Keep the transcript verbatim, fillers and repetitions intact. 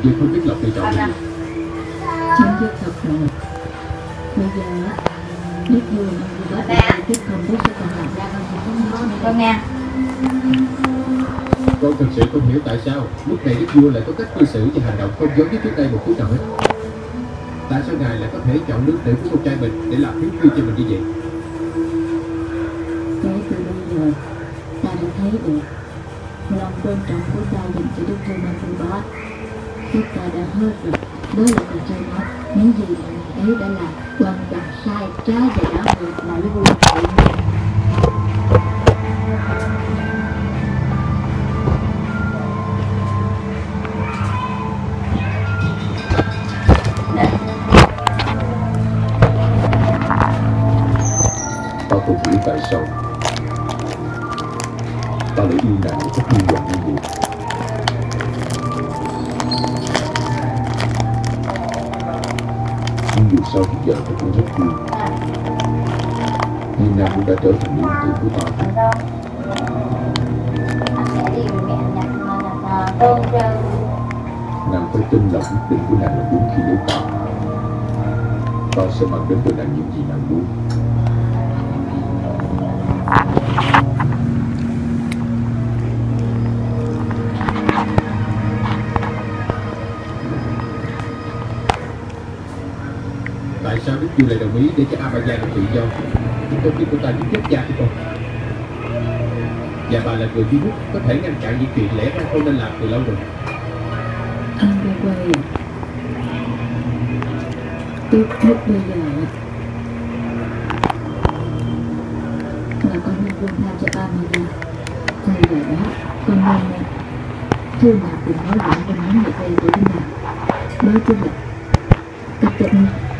Dư không biết Lộc lựa chọn gì. Chán ghét thật rồi. Bây giờ á, nước dừa mà vừa bớt đi chứ không biết sẽ còn làm ra không thì không ngon nữa. Con nghe. Con thật sự không hiểu tại sao lúc này Đức Vua lại có cách cư xử và hành động không giống với trước đây một chút nào hết. Tại sao ngài lại có thể chọn nước nữ của con trai mình để làm thiếu phi cho mình như vậy? Kể từ bây giờ, ta đã thấy được lòng tôn trọng của ta dành cho Đức Vua Mephibosheth. Chúng ta đã hết rồi. Đó là con trai nói, những gì mà ngài ấy đã làm hoàn toàn sai trái và đảo ngược lại với vua tự nhiên. Ta không hiểu tại sao ta lại yêu nàng một cách điên loạn như vậy. Nhưng dù sao thì giờ ta cũng rất vui. Nhưng nàng cũng đã trở thành lý tưởng của ta. Nàng phải tin là quyết định của nàng là đúng khi lấy ta. Ta sẽ mang đến cho nàng những gì nàng muốn. Tại sao Đức Vua lại đồng ý để cho Amaya được tự do, trong khi cô ta giết chết cha của con? Và bà là người duy nhất có thể ngăn chặn những chuyện lẽ ra không nên làm từ lâu rồi. Underway à? Tốt nhất bây giờ là con nên buông tha cho Amaya. Thay vào đó, con nên thư nào cùng nói lại con muốn về đây của chúng ta. Đó chính là cách tốt nhất.